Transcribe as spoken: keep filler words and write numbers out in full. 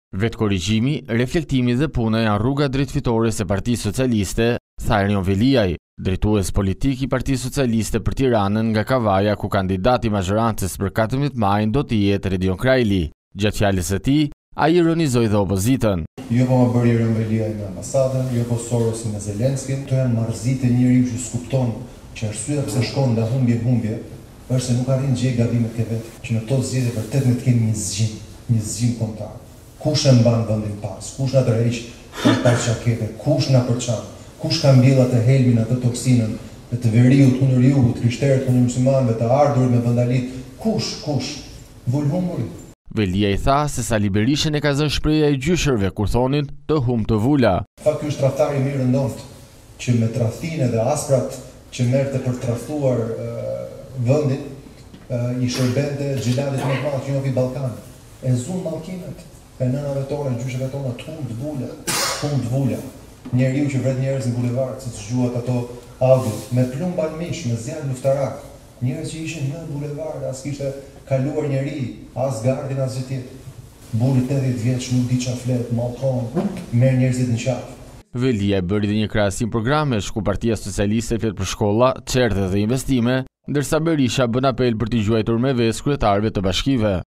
Vetë korrigjimi, reflektimi dhe puna janë rruga drejt fitores e Partisë Socialiste, tha Ernion Veliaj, drejtues politik i Partisë Socialiste për Tiranën nga Kavaja, ku kandidati i mazhorancës për katërmbëdhjetë majin do të jetë Redion Krajli. Gjatë fjalës së tij, ai ironizoi dhe opozitën. Jo po më bëri Ernion Veliaj me ambasadën, jo po Sorosi me Zelenskin, to janë marrëzitje njeriu që skupton që arsyeja pse shkon nga humbje në humbje është se nuk arrin gjej gabimet e vet, që në këto zgjedhje vërtet ne të kemi një zgjim, një zgjim kombëtar. Kush e mban vendin pas, kush na tërheq për pas çakete, kush na përçan, kush ka mbjellat e helmin atë toksinën e të veriut kundër jugut, krishterët kundër muslimanëve, të ardhurit me vandalit, kush, kush, vul humuri. Veliaj tha se Sali Berishën e ka zënë shpreha e gjyshërve kur thonin të humb të vula. Tha ky është tradhtari i mirë ndont, që me tradhtinë dhe asprat që merrte për të tradhtuar vendin, i shërbente xhiladit më të madh që njohi Ballkani. E zun mallkimet e nënave tona, gjyshëve tona, të humb të vula, humb të vula. Njeriu që vret njerëz në bulevard, siç dëgjuat ato audiot, me plumba mish, me zjarr luftarak. Njerëz që ishin në bulevard, as kishte kaluar njeri, as gardin, as gjë tjetër. Burri tetëdhjetë vjeç nuk di çfarë flet, mallkon, merr njerëzit në qafë. Veliaj bëri dhe një krahasim programesh ku Partia Socialiste flet për shkolla, çerdhe dhe investime, ndërsa Berisha bën apel për t'i gjuajtur me ves kryetarëve të bashkive.